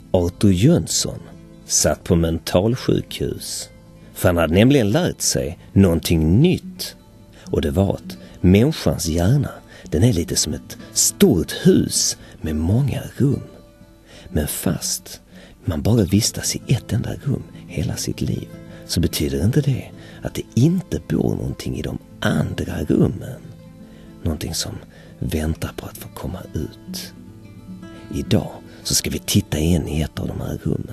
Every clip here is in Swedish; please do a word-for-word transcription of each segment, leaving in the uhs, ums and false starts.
Arthur Jönsson satt på mentalsjukhus. För han hade nämligen lärt sig någonting nytt. Och det var att människans hjärna, den är lite som ett stort hus med många rum. Men fast man bara vistas i ett enda rum hela sitt liv, så betyder inte det att det inte bor någonting i de andra rummen. Någonting som väntar på att få komma ut. Idag så ska vi titta in i ett av de här rummen.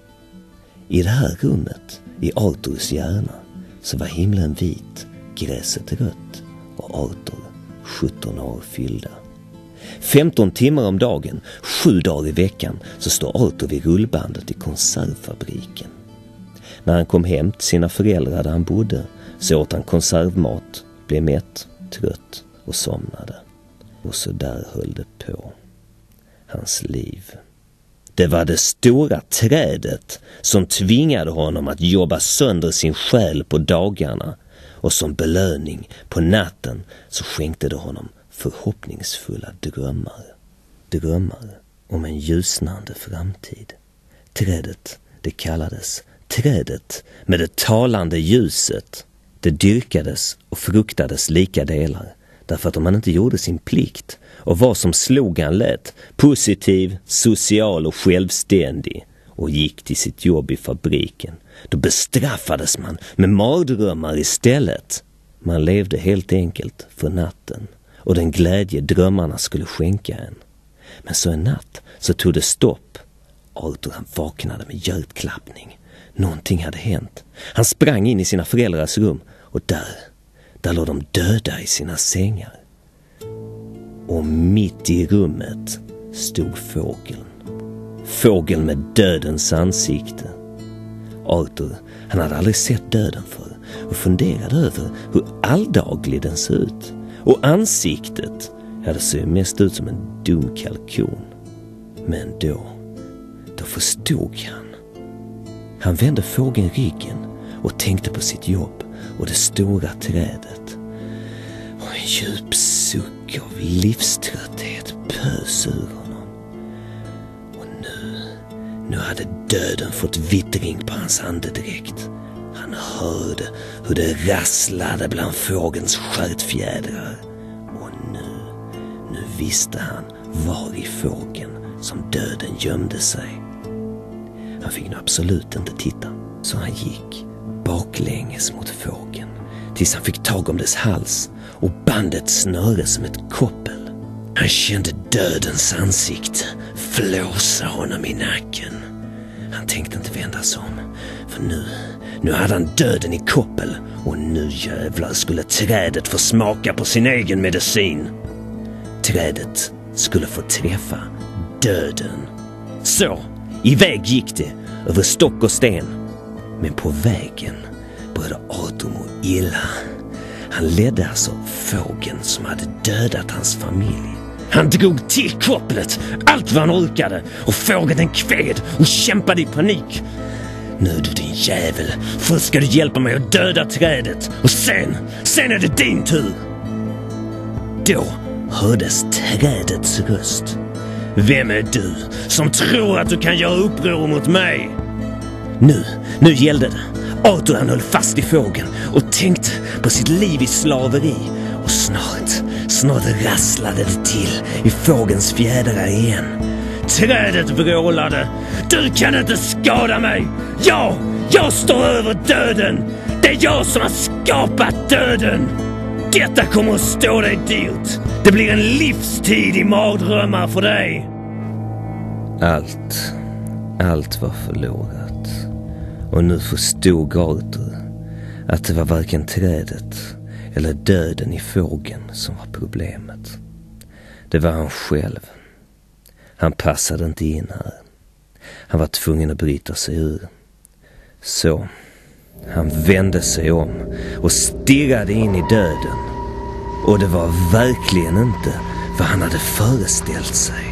I det här rummet, i Arthurs hjärna, så var himlen vit, gräset rött och Arthur sjutton år fyllda. femton timmar om dagen, sju dagar i veckan, så står Arthur vid rullbandet i konservfabriken. När han kom hem till sina föräldrar där han bodde, så åt han konservmat, blev mätt, trött och somnade. Och så där höll det på. Hans liv. Det var det stora trädet som tvingade honom att jobba sönder sin själ på dagarna, och som belöning på natten så skänkte det honom förhoppningsfulla drömmar. Drömmar om en ljusnande framtid. Trädet, det kallades trädet med det talande ljuset. Det dyrkades och fruktades lika delar, därför att om man inte gjorde sin plikt och var som slogan lät, positiv, social och självständig, och gick till sitt jobb i fabriken, då bestraffades man med mardrömmar istället. Man levde helt enkelt för natten och den glädje drömmarna skulle skänka en. Men så en natt så tog det stopp. Arthur han vaknade med hjärtklappning. Någonting hade hänt. Han sprang in i sina föräldrars rum, och där, där låg de döda i sina sängar. Och mitt i rummet stod fågeln. Fågeln med dödens ansikte. Arthur, han hade aldrig sett döden förr och funderade över hur alldaglig den ser ut. Och ansiktet, ja, det ser mest ut som en dum kalkon. Men då, då förstod han. Han vände fågeln ryggen och tänkte på sitt jobb och det stora trädet. Och en djup suck av livströtthet pös ur honom. Och nu, nu hade döden fått vittring på hans andedräkt. Han hörde hur det rasslade bland fågelns stjärtfjädrar. Och nu, nu visste han var i fågeln som döden gömde sig. Han fick nu absolut inte titta, så han gick baklänges mot fågeln tills han fick tag om dess hals och band ett snöre som ett koppel. Han kände dödens ansikte flåsa honom i nacken. Han tänkte inte vända sig om, för nu, nu hade han döden i koppel, och nu jävlar skulle trädet få smaka på sin egen medicin. Trädet skulle få träffa döden. Så, iväg gick det, över stock och sten. Men på vägen började Arthur må illa. Han ledde alltså fågeln som hade dödat hans familj. Han drog till kopplet, allt vad han orkade, och fågeln den kved och kämpade i panik. Nu du din jävel, först ska du hjälpa mig att döda trädet, och sen, sen är det din tur. Då hördes trädets röst. Vem är du som tror att du kan göra uppror mot mig? Nu, nu gällde det. Arthur han höll fast i fågeln och tänkte på sitt liv i slaveri. Och snart, snart rasslade det till i fågelns fjädrar igen. Trädet vrålade. Du kan inte skada mig. Jag, jag står över döden. Det är jag som har skapat döden. Detta kommer att stå dig dyrt. Det blir en livstid i mardrömmar för dig. Allt, allt var förlorat. Och nu förstod Arthur att det var varken trädet eller döden i fågeln som var problemet. Det var han själv. Han passade inte in här. Han var tvungen att bryta sig ur. Så han vände sig om och stirrade in i döden. Och det var verkligen inte vad han hade föreställt sig.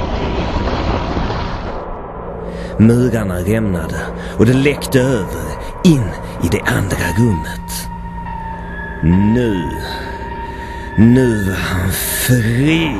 Murarna rämnade och det läckte över in i det andra rummet. Nu, nu var han fri.